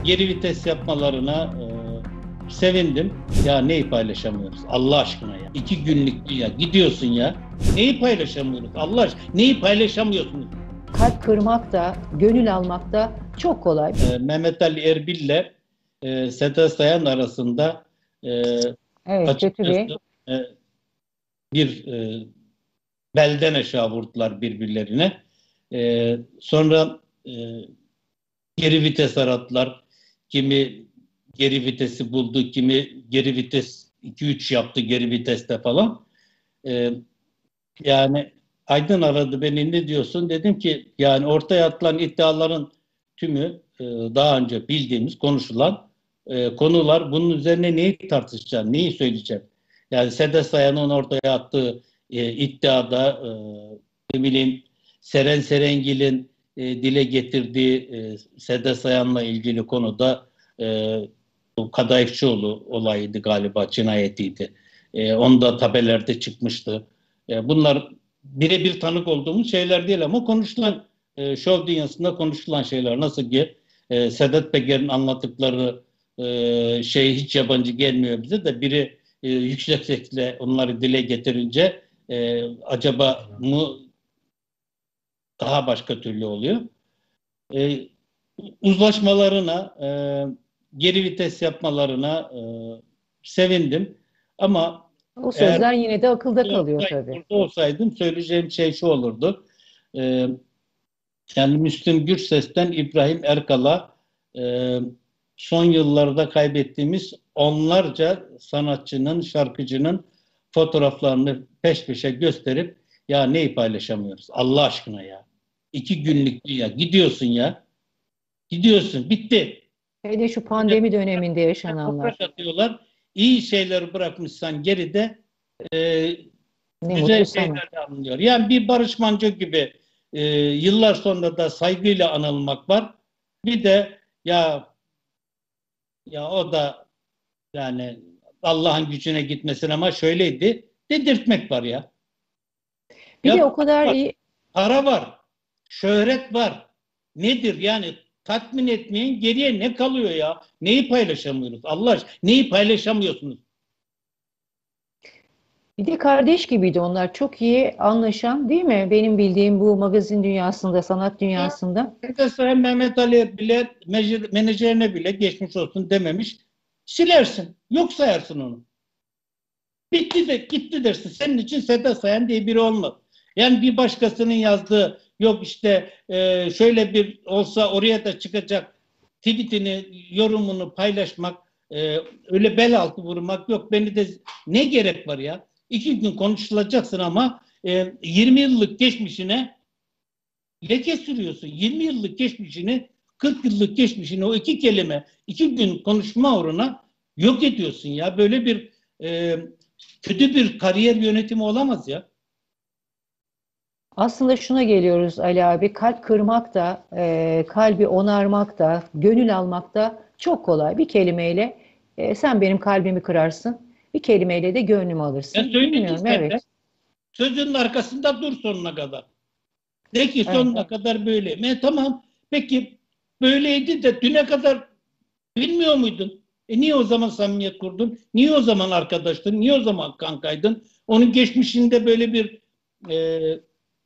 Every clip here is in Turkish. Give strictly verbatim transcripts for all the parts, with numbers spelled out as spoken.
geri vites yapmalarına e, sevindim. Ya neyi paylaşamıyoruz Allah aşkına ya. İki günlük ya gidiyorsun ya. Neyi paylaşamıyoruz Allah aşkına. Neyi paylaşamıyorsunuz? Kalp kırmak da, gönül almak da çok kolay. E, Mehmet Ali Erbil ile e, Seda Sayan arasında e, Evet, kötü açıkçası bir. e, bir e, belden aşağı vurdular birbirlerine. E, sonra e, geri vites aradılar. Kimi geri vitesi buldu, kimi geri vites iki üç yaptı geri viteste falan. Ee, yani Aydın aradı beni, ne diyorsun? Dedim ki yani ortaya atılan iddiaların tümü e, daha önce bildiğimiz, konuşulan e, konular. Bunun üzerine neyi tartışacağım, neyi söyleyeceğim? Yani Sedat Sayan'ın ortaya attığı e, iddiada e, ne bileyim Seren Serengil'in e, dile getirdiği e, Sedat Sayan'la ilgili konuda e, bu Kadayıfçıoğlu olayıydı galiba, cinayetiydi. E, onda tabelerde çıkmıştı. E, bunlar birebir tanık olduğumuz şeyler değil ama konuşulan, e, şov dünyasında konuşulan şeyler. Nasıl ki e, Sedat Peker'in anlattıkları e, şey hiç yabancı gelmiyor bize de, biri e, yüksek sesle onları dile getirince e, acaba mı daha başka türlü oluyor. E, uzlaşmalarına, e, geri vites yapmalarına e, sevindim. Ama O eğer sözler yine de akılda burada kalıyor olsaydım, tabii. burada olsaydım söyleyeceğim şey şu olurdu. E, yani Müslüm Gürses'ten İbrahim Erkal'a e, son yıllarda kaybettiğimiz onlarca sanatçının, şarkıcının fotoğraflarını peş peşe gösterip ya neyi paylaşamıyoruz Allah aşkına ya. İki günlük dünya gidiyorsun ya. Gidiyorsun. Bitti. Hele şu Bir de pandemi döneminde toprak yaşananlar. atıyorlar. İyi şeyleri bırakmışsan geride e, Ne güzel mutlu sana. şeyler de anılıyor. Yani bir Barış Manço gibi e, yıllar sonra da saygıyla anılmak var. Bir de ya ya o da yani Allah'ın gücüne gitmesin ama şöyleydi dedirtmek var ya. Bir de Ya o kadar var, iyi. para var, şöhret var. Nedir yani, tatmin etmeyin, geriye ne kalıyor ya? Neyi paylaşamıyoruz? Allah aşkına neyi paylaşamıyorsunuz? Bir de kardeş gibiydi onlar. Çok iyi anlaşan, değil mi? Benim bildiğim bu magazin dünyasında, sanat Ya, dünyasında. Galatasaray Mehmet Ali bile menajerine bile geçmiş olsun dememiş. Silersin. Yok sayarsın onu. Bitti de gitti dersin. Senin için Seda Sayan diye biri olmaz. Yani bir başkasının yazdığı, yok işte e, şöyle bir olsa oraya da çıkacak tweetini, yorumunu paylaşmak, e, öyle bel altı vurmak yok. Beni de ne gerek var ya? İki gün konuşulacaksın ama e, yirmi yıllık geçmişine leke sürüyorsun. yirmi yıllık geçmişini, kırk yıllık geçmişini o iki kelime, iki gün konuşma uğruna yok ediyorsun ya. Böyle bir e, kötü bir kariyer yönetimi olamaz ya. Aslında şuna geliyoruz Ali abi. Kalp kırmak da, e, kalbi onarmak da, gönül almak da çok kolay. Bir kelimeyle e, sen benim kalbimi kırarsın. Bir kelimeyle de gönlümü Ya alırsın. söyledin Bilmiyorum, sen de. evet. Sözünün arkasında dur sonuna kadar. De ki Evet. sonuna kadar böyle. E, tamam. Peki böyleydi de düne kadar bilmiyor muydun? E niye o zaman samimiyet kurdun? Niye o zaman arkadaştın? Niye o zaman kankaydın? Onun geçmişinde böyle bir e,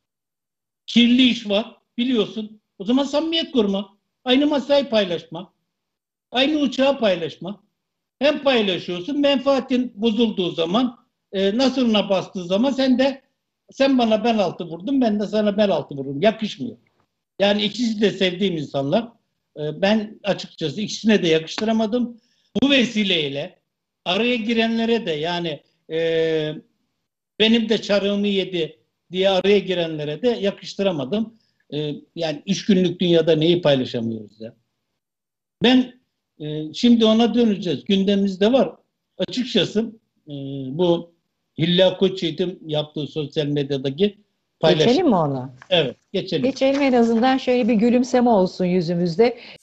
kirli iş var. Biliyorsun. O zaman samimiyet kurma. Aynı masayı paylaşma. Aynı uçağı paylaşma. Hem paylaşıyorsun, menfaatin bozulduğu zaman, e, nasırına bastığı zaman sen de sen bana bel altı vurdun, ben de sana bel altı vururum. Yakışmıyor. Yani ikisi de sevdiğim insanlar. E, ben açıkçası ikisine de yakıştıramadım. Bu vesileyle araya girenlere de yani e, benim de çarığımı yedi diye araya girenlere de yakıştıramadım. E, yani üç günlük dünyada neyi paylaşamıyoruz ya? Ben e, şimdi ona döneceğiz. Gündemimizde var. Açıkçası e, bu Hülya Koçyiğit'in yaptığı sosyal medyadaki paylaşım. Geçelim mi ona? Evet, geçelim. Geçelim, en azından şöyle bir gülümseme olsun yüzümüzde.